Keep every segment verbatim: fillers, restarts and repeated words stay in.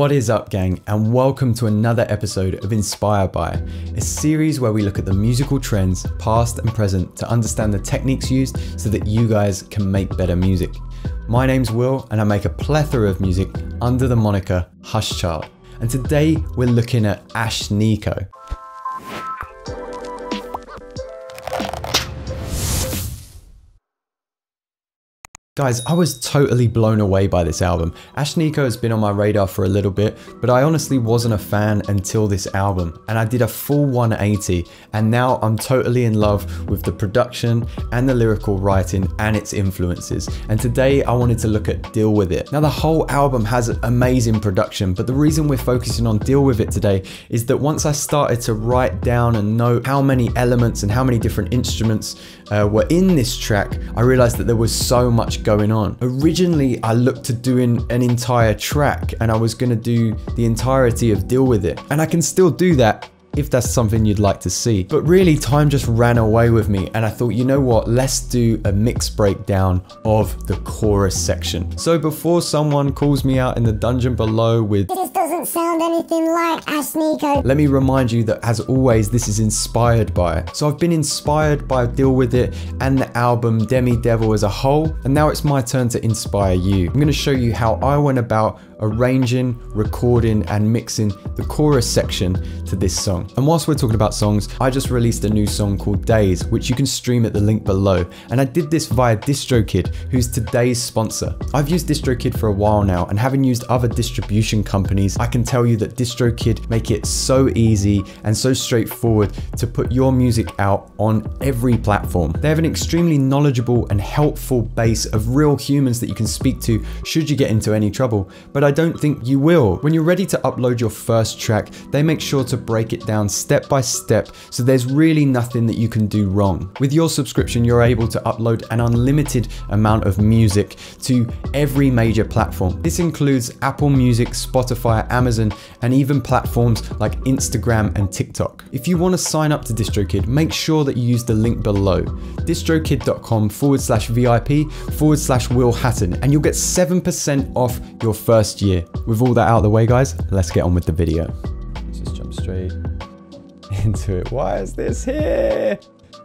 What is up, gang, and welcome to another episode of Inspired By, a series where we look at the musical trends, past and present, to understand the techniques used so that you guys can make better music. My name's Will, and I make a plethora of music under the moniker Hushchild. And today we're looking at Ashnikko. Guys, I was totally blown away by this album. Ashnikko has been on my radar for a little bit, but I honestly wasn't a fan until this album, and I did a full one eighty, and now I'm totally in love with the production and the lyrical writing and its influences. And today I wanted to look at Deal With It. Now, the whole album has amazing production, but the reason we're focusing on Deal With It today is that once I started to write down and note how many elements and how many different instruments uh, were in this track, I realized that there was so much going on. Originally, I looked to doing an entire track and I was gonna do the entirety of Deal With It. And I can still do that if that's something you'd like to see. But really, time just ran away with me and I thought, you know what, let's do a mix breakdown of the chorus section. So before someone calls me out in the dungeon below with "This doesn't sound anything like Ashnikko," let me remind you that, as always, this is inspired by. So I've been inspired by Deal With It and the album Demi Devil as a whole, and now it's my turn to inspire you. I'm gonna show you how I went about arranging, recording, and mixing the chorus section to this song. And whilst we're talking about songs, I just released a new song called Days, which you can stream at the link below. And I did this via DistroKid, who's today's sponsor. I've used DistroKid for a while now, and having used other distribution companies, I can tell you that DistroKid make it so easy and so straightforward to put your music out on every platform. They have an extremely knowledgeable and helpful base of real humans that you can speak to should you get into any trouble. But I don't think you will. When you're ready to upload your first track, they make sure to break it down step by step, so there's really nothing that you can do wrong. With your subscription, you're able to upload an unlimited amount of music to every major platform. This includes Apple Music, Spotify, Amazon, and even platforms like Instagram and TikTok. If you want to sign up to DistroKid, make sure that you use the link below, distrokid.com forward slash VIP forward slash Will Hatton, and you'll get seven percent off your first year. With all that out of the way, guys, let's get on with the video. Let's just jump straight into it. Why is this here?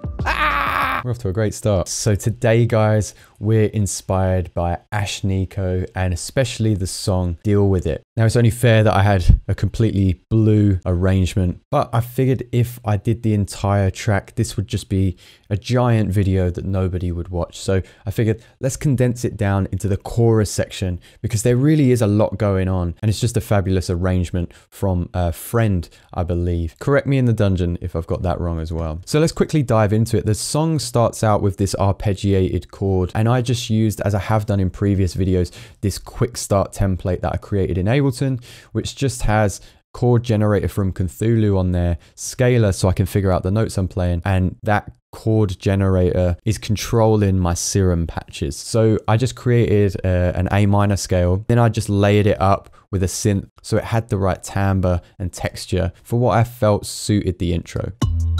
Ah! We're off to a great start. So today, guys, we're inspired by Ashnikko and especially the song Deal With It. Now, it's only fair that I had a completely blue arrangement, but I figured if I did the entire track, this would just be a giant video that nobody would watch. So I figured let's condense it down into the chorus section because there really is a lot going on, and it's just a fabulous arrangement from a friend, I believe. Correct me in the dungeon if I've got that wrong as well. So let's quickly dive into it. The song starts out with this arpeggiated chord, and I just used, as I have done in previous videos, this quick start template that I created in Ableton, which just has chord generator from Cthulhu on there, scaler so I can figure out the notes I'm playing, and that chord generator is controlling my serum patches. So I just created uh, an A minor scale, then I just layered it up with a synth so it had the right timbre and texture for what I felt suited the intro.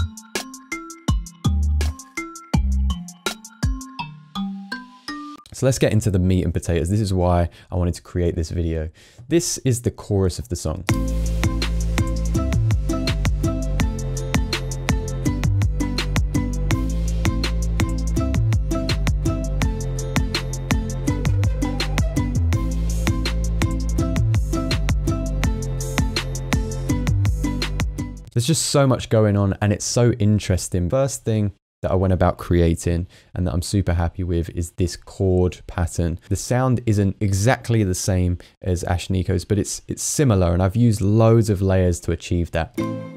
So let's get into the meat and potatoes. This is why I wanted to create this video. This is the chorus of the song. There's just so much going on and it's so interesting. First thing that I went about creating and that I'm super happy with is this chord pattern. The sound isn't exactly the same as Ashnikko's, but it's it's similar, and I've used loads of layers to achieve that.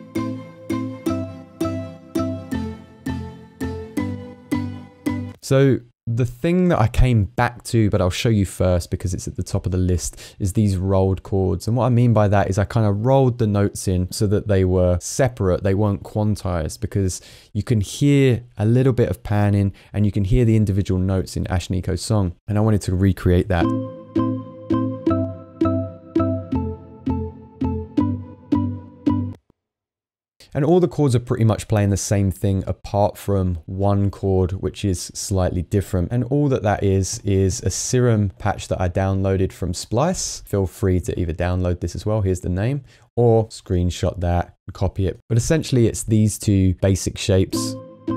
So the thing that I came back to, but I'll show you first because it's at the top of the list, is these rolled chords. And what I mean by that is I kind of rolled the notes in so that they were separate, they weren't quantized, because you can hear a little bit of panning and you can hear the individual notes in Ashnikko's song. And I wanted to recreate that. And all the chords are pretty much playing the same thing apart from one chord, which is slightly different. And all that that is, is a Serum patch that I downloaded from Splice. Feel free to either download this as well, here's the name, or screenshot that and copy it. But essentially it's these two basic shapes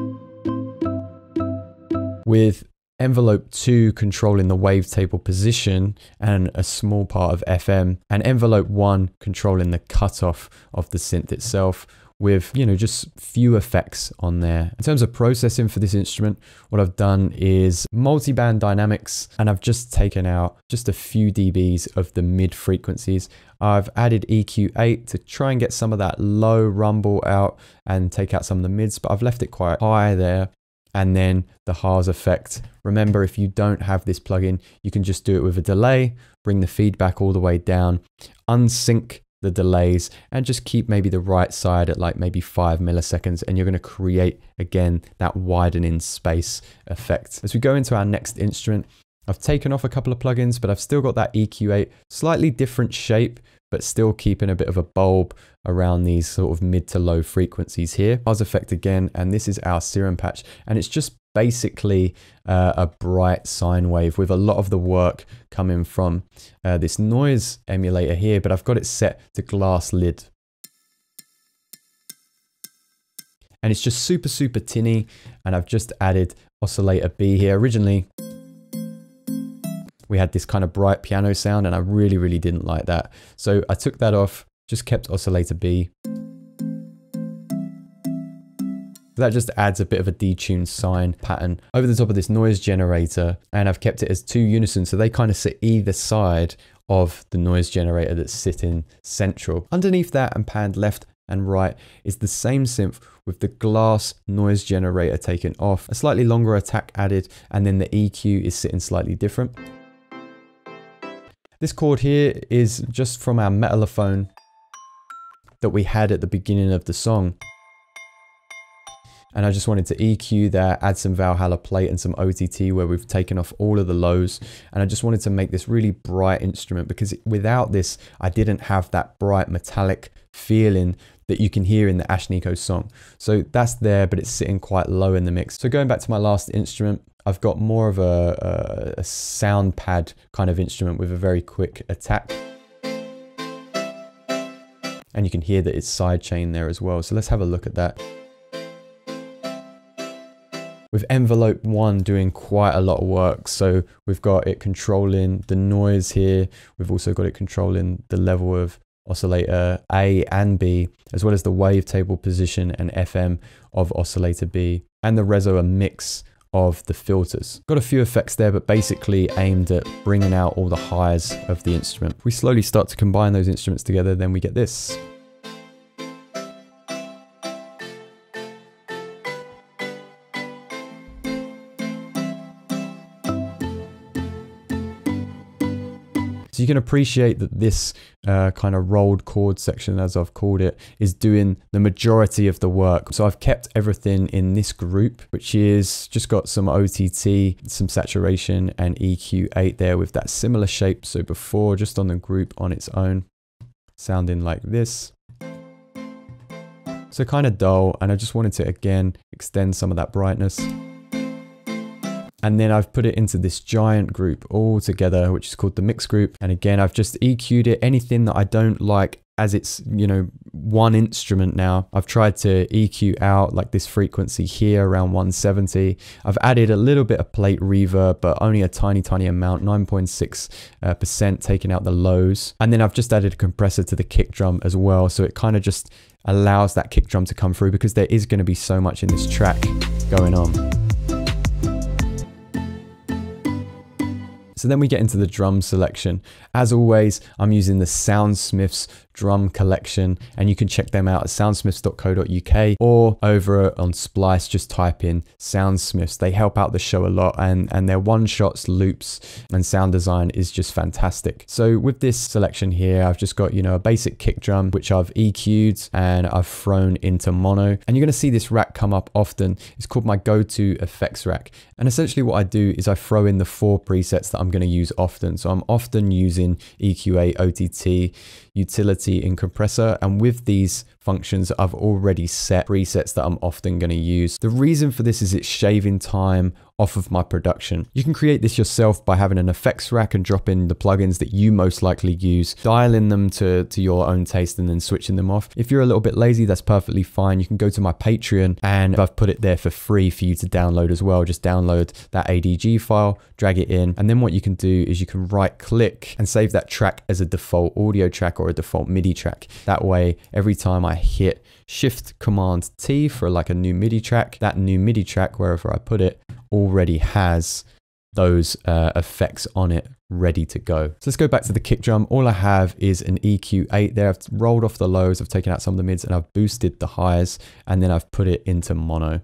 with envelope two controlling the wavetable position and a small part of F M, and envelope one controlling the cutoff of the synth itself, with, you know, just few effects on there. In terms of processing for this instrument, what I've done is multi-band dynamics, and I've just taken out just a few dBs of the mid frequencies. I've added E Q eight to try and get some of that low rumble out and take out some of the mids, but I've left it quite high there. And then the Haas effect. Remember, if you don't have this plugin, you can just do it with a delay, bring the feedback all the way down, unsync the delays, and just keep maybe the right side at like maybe five milliseconds, and you're going to create again that widening space effect. As we go into our next instrument, I've taken off a couple of plugins, but I've still got that E Q eight, slightly different shape, but still keeping a bit of a bulb around these sort of mid to low frequencies here. Buzz effect again, and this is our Serum patch, and it's just basically uh, a bright sine wave with a lot of the work coming from uh, this noise emulator here, but I've got it set to glass lid. And it's just super, super tinny, and I've just added oscillator B here. Originally, we had this kind of bright piano sound, and I really, really didn't like that. So I took that off, just kept oscillator B. That just adds a bit of a detuned sine pattern over the top of this noise generator, and I've kept it as two unison, so they kind of sit either side of the noise generator that's sitting central. Underneath that and panned left and right is the same synth with the glass noise generator taken off, a slightly longer attack added, and then the E Q is sitting slightly different. This chord here is just from our Metalophone that we had at the beginning of the song. And I just wanted to E Q that, add some Valhalla plate and some O T T where we've taken off all of the lows. And I just wanted to make this really bright instrument, because without this, I didn't have that bright metallic feeling that you can hear in the Ashnikko song. So that's there, but it's sitting quite low in the mix. So going back to my last instrument, I've got more of a, a, a sound pad kind of instrument with a very quick attack. And you can hear that it's sidechain there as well. So let's have a look at that. With envelope one doing quite a lot of work. So we've got it controlling the noise here. We've also got it controlling the level of oscillator A and B, as well as the wavetable position and F M of oscillator B, and the reso mix of the filters. Got a few effects there, but basically aimed at bringing out all the highs of the instrument. If we slowly start to combine those instruments together, then we get this. So you can appreciate that this uh, kind of rolled chord section, as I've called it, is doing the majority of the work. So I've kept everything in this group, which is just got some O T T, some saturation, and E Q eight there with that similar shape. So before, just on the group on its own, sounding like this. So kind of dull, and I just wanted to, again, extend some of that brightness. And then I've put it into this giant group all together, which is called the mix group. And again, I've just E Q'd it. Anything that I don't like, as it's, you know, one instrument now, I've tried to E Q out, like this frequency here around one seventy. I've added a little bit of plate reverb, but only a tiny, tiny amount, nine point six percent, taking out the lows. And then I've just added a compressor to the kick drum as well. So it kind of just allows that kick drum to come through, because there is going to be so much in this track going on. So then we get into the drum selection. As always, I'm using the Soundsmiths drum collection, and you can check them out at soundsmiths dot co dot U K, or over on Splice, just type in Soundsmiths. They help out the show a lot, and, and their one-shots, loops, and sound design is just fantastic. So with this selection here, I've just got, you know, a basic kick drum, which I've E Q'd and I've thrown into mono. And you're gonna see this rack come up often. It's called my go-to effects rack. And essentially what I do is I throw in the four presets that I'm gonna use often. So I'm often using E Q eight, O T T, utility, and compressor, and with these functions I've already set, presets that I'm often going to use. The reason for this is it's shaving time off of my production. You can create this yourself by having an effects rack and drop in the plugins that you most likely use, dialing them to, to your own taste and then switching them off. If you're a little bit lazy, that's perfectly fine. You can go to my Patreon and I've put it there for free for you to download as well. Just download that A D G file, drag it in, and then what you can do is you can right click and save that track as a default audio track or a default MIDI track. That way, every time I hit Shift Command T for like a new MIDI track, that new MIDI track, wherever I put it, already has those uh, effects on it ready to go. So let's go back to the kick drum. All I have is an E Q eight there. I've rolled off the lows, I've taken out some of the mids, and I've boosted the highs, and then I've put it into mono.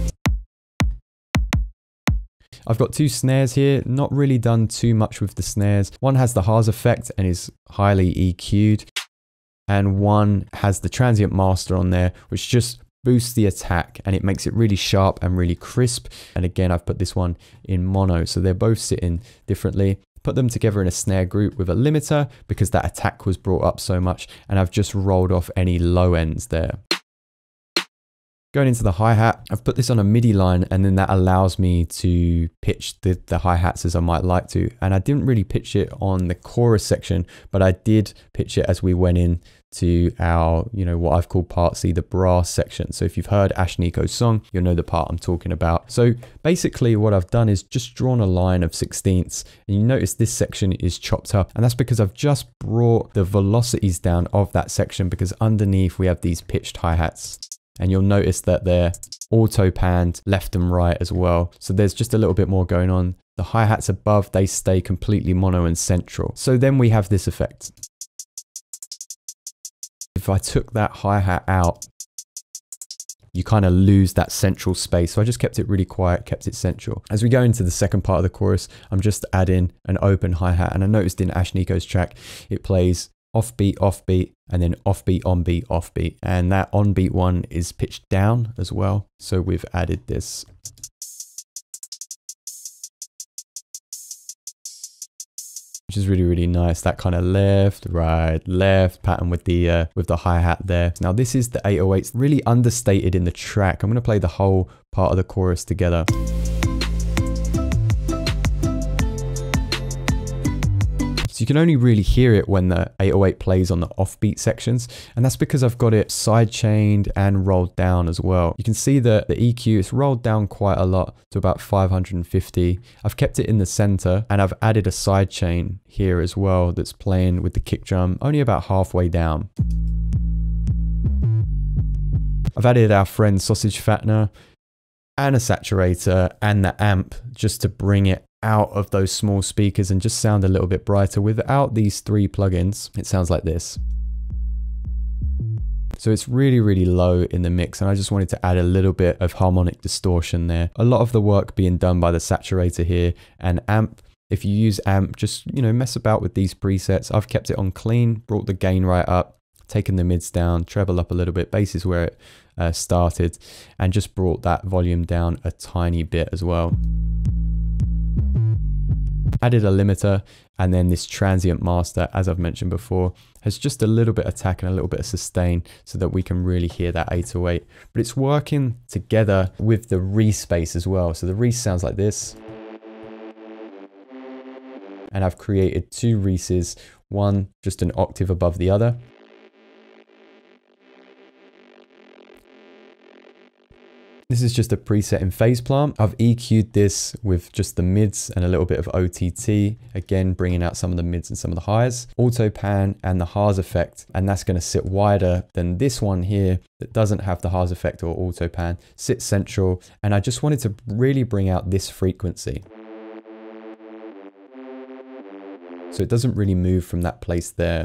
I've got two snares here, not really done too much with the snares. One has the Haas effect and is highly E Q'd, and one has the transient master on there, which just boosts the attack and it makes it really sharp and really crisp. And again, I've put this one in mono, so they're both sitting differently. Put them together in a snare group with a limiter because that attack was brought up so much, and I've just rolled off any low ends there. Going into the hi-hat, I've put this on a MIDI line, and then that allows me to pitch the, the hi-hats as I might like to. And I didn't really pitch it on the chorus section, but I did pitch it as we went in to our, you know, what I've called part C, the brass section. So if you've heard Ashnikko's song, you'll know the part I'm talking about. So basically what I've done is just drawn a line of sixteenths, and you notice this section is chopped up, and that's because I've just brought the velocities down of that section, because underneath we have these pitched hi-hats. And you'll notice that they're auto panned left and right as well. So there's just a little bit more going on. The hi-hats above, they stay completely mono and central. So then we have this effect. If I took that hi-hat out, you kind of lose that central space. So I just kept it really quiet, kept it central. As we go into the second part of the chorus, I'm just adding an open hi-hat. And I noticed in Ashnikko's track, it plays offbeat, offbeat, and then offbeat, onbeat, offbeat. And that onbeat one is pitched down as well. So we've added this. Which is really, really nice. That kind of left, right, left pattern with the uh, with the hi-hat there. Now this is the eight oh eights, really understated in the track. I'm going to play the whole part of the chorus together. You can only really hear it when the eight oh eight plays on the offbeat sections, and that's because I've got it sidechained and rolled down as well. You can see that the E Q is rolled down quite a lot to about five hundred fifty. I've kept it in the center, and I've added a sidechain here as well that's playing with the kick drum only about halfway down. I've added our friend Sausage Fattener and a saturator and the amp just to bring it out of those small speakers and just sound a little bit brighter. Without these three plugins, it sounds like this. So it's really, really low in the mix, and I just wanted to add a little bit of harmonic distortion there. A lot of the work being done by the saturator here and amp. If you use amp, just, you know, mess about with these presets. I've kept it on clean, brought the gain right up, taken the mids down, treble up a little bit, bass is where it uh, started, and just brought that volume down a tiny bit as well. Added a limiter, and then this transient master, as I've mentioned before, has just a little bit of attack and a little bit of sustain so that we can really hear that eight oh eight. But it's working together with the respace as well. So the res sounds like this. And I've created two reses, one just an octave above the other. This is just a preset in Phase Plant. I've E Q'd this with just the mids and a little bit of O T T, again bringing out some of the mids and some of the highs. Auto pan and the Haas effect, and that's going to sit wider than this one here that doesn't have the Haas effect or auto pan. Sits central, and I just wanted to really bring out this frequency. So it doesn't really move from that place there.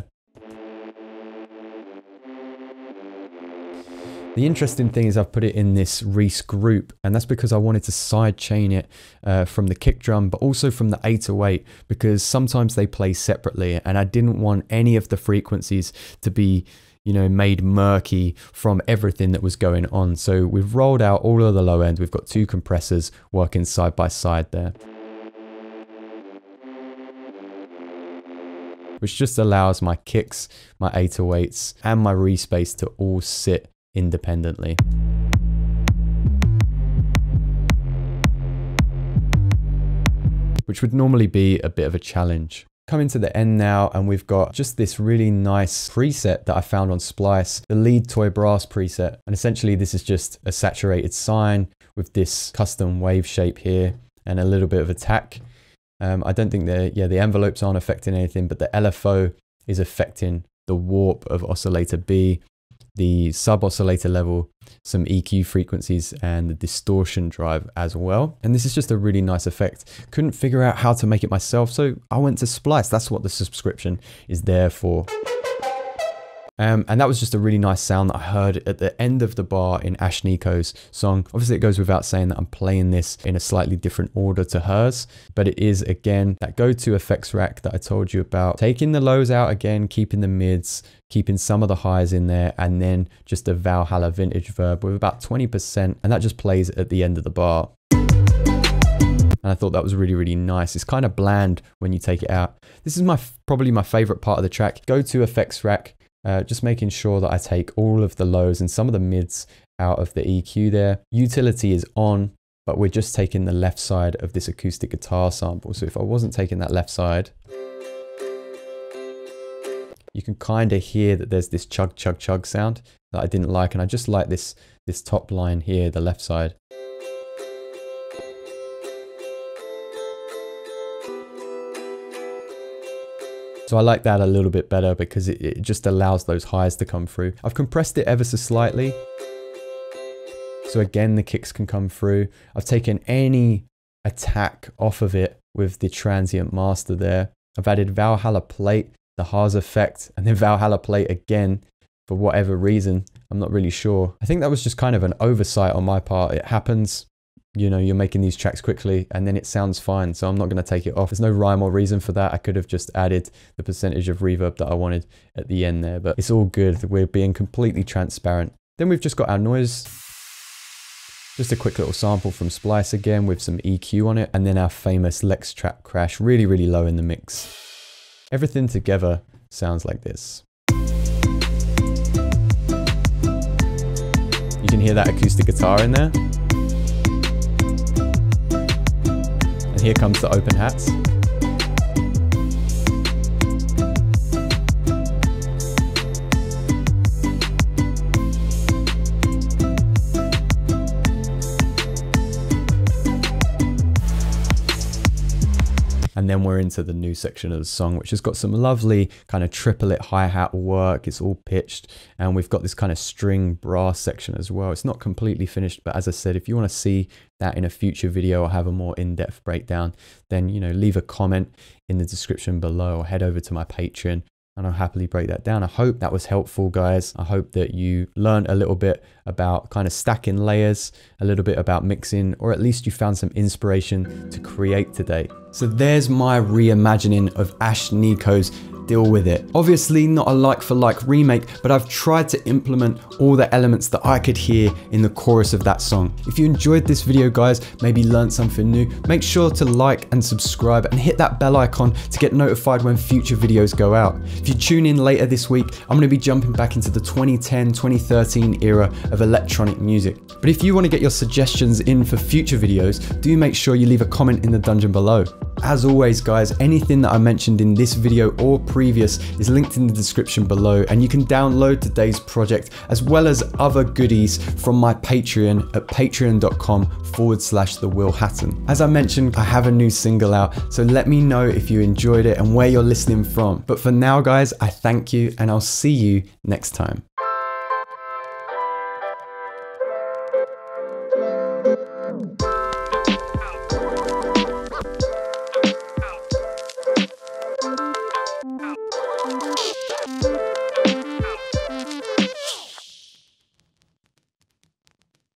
The interesting thing is I've put it in this Reese group, and that's because I wanted to side chain it uh, from the kick drum, but also from the eight oh eight, because sometimes they play separately, and I didn't want any of the frequencies to be, you know, made murky from everything that was going on. So we've rolled out all of the low end. We've got two compressors working side by side there. which just allows my kicks, my eight oh eights, and my respace to all sit independently. Which would normally be a bit of a challenge. Coming to the end now, and we've got just this really nice preset that I found on Splice, the Lead Toy Brass preset. And essentially this is just a saturated sine with this custom wave shape here and a little bit of attack. Um, I don't think the, yeah, the envelopes aren't affecting anything, but the L F O is affecting the warp of oscillator B, the sub oscillator level, some E Q frequencies, and the distortion drive as well. And this is just a really nice effect. Couldn't figure out how to make it myself, so I went to Splice. That's what the subscription is there for. Um, and that was just a really nice sound that I heard at the end of the bar in Ashnikko's song. Obviously it goes without saying that I'm playing this in a slightly different order to hers, but it is again that go-to effects rack that I told you about. Taking the lows out again, keeping the mids, keeping some of the highs in there, and then just a Valhalla vintage verb with about twenty percent, and that just plays at the end of the bar. And I thought that was really, really nice. It's kind of bland when you take it out. This is my probably my favorite part of the track. Go-to effects rack. Uh, just making sure that I take all of the lows and some of the mids out of the E Q there. Utility is on, but we're just taking the left side of this acoustic guitar sample. So if I wasn't taking that left side, you can kind of hear that there's this chug, chug, chug sound that I didn't like. And I just like this, this top line here, the left side. So I like that a little bit better because it, it just allows those highs to come through. I've compressed it ever so slightly. So again, the kicks can come through. I've taken any attack off of it with the transient master there. I've added Valhalla plate, the Haas effect, and then Valhalla plate again for whatever reason. I'm not really sure. I think that was just kind of an oversight on my part. It happens. You know, you're making these tracks quickly and then it sounds fine. So I'm not going to take it off. There's no rhyme or reason for that. I could have just added the percentage of reverb that I wanted at the end there, but it's all good. We're being completely transparent. Then we've just got our noise. Just a quick little sample from Splice again with some E Q on it. And then our famous Lex Trap crash, really, really low in the mix. Everything together sounds like this. You can hear that acoustic guitar in there. And here comes the open hats. And then we're into the new section of the song, which has got some lovely kind of triplet hi-hat work. It's all pitched, and we've got this kind of string brass section as well. It's not completely finished, but as I said, if you want to see that in a future video or have a more in-depth breakdown, then, you know, leave a comment in the description below or head over to my Patreon and I'll happily break that down. I hope that was helpful, guys. I hope that you learned a little bit about kind of stacking layers, a little bit about mixing, or at least you found some inspiration to create today. So there's my reimagining of Ashnikko's Deal With It. Obviously not a like for like remake, but I've tried to implement all the elements that I could hear in the chorus of that song. If you enjoyed this video, guys, maybe learned something new, make sure to like and subscribe and hit that bell icon to get notified when future videos go out. If you tune in later this week, I'm gonna be jumping back into the twenty ten, twenty thirteen era of electronic music. But if you wanna get your suggestions in for future videos, do make sure you leave a comment in the dungeon below. As always, guys, anything that I mentioned in this video or previous is linked in the description below, and you can download today's project as well as other goodies from my Patreon at patreon.com forward slash the Will Hatton. As I mentioned, I have a new single out, so let me know if you enjoyed it and where you're listening from. But for now, guys, I thank you and I'll see you next time.